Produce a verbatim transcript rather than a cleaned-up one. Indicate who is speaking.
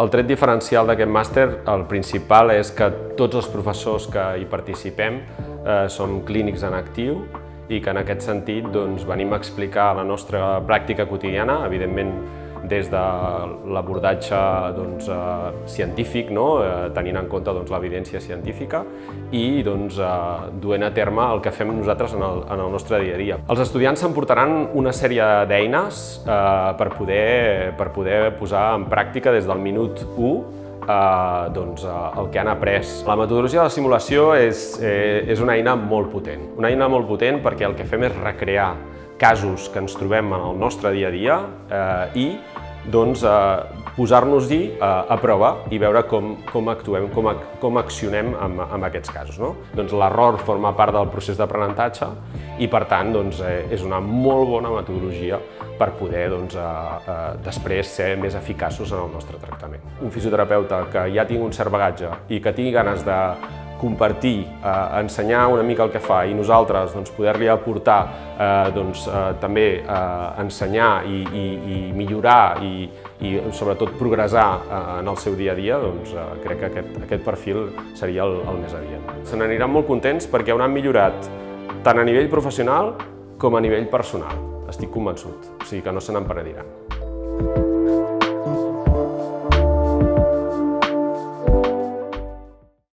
Speaker 1: El tret diferencial d'aquest màster, el principal, és que tots els professors que hi participem eh, som clínics en actiu i que en aquest sentit doncs, venim a explicar la nostra pràctica quotidiana, evidentment des de l'abordatge doncs, eh, científic, no? eh, tenint en compte doncs, l'evidència científica i doncs, eh, duent a terme el que fem nosaltres en el, en el nostre dia a dia. Els estudiants s'emportaran una sèrie d'eines eh, per, poder, per poder posar en pràctica des del minut u eh, doncs, eh, el que han après. La metodologia de la simulació és, eh, és una eina molt potent. Una eina molt potent perquè el que fem és recrear casos que ens trobem en el nostre dia a dia eh, i doncs, eh, posar-nos-hi eh, a prova i veure com, com actuem, com, com accionem amb, amb aquests casos. No? Doncs l'error forma part del procés d'aprenentatge i, per tant, doncs, eh, és una molt bona metodologia per poder doncs, eh, eh, després ser més eficaços en el nostre tractament. Un fisioterapeuta que ja tingui un cert bagatge i que tingui ganes de compartir, eh, ensenyar una mica el que fa i nosaltres doncs, poder-li aportar, eh, doncs, eh, també eh, ensenyar i, i, i millorar i, i sobretot progressar eh, en el seu dia a dia, doncs, eh, crec que aquest, aquest perfil seria el, el més adient. Se n'aniran molt contents perquè hauran millorat tant a nivell professional com a nivell personal. Estic convençut, o sigui que no se n'en penediran.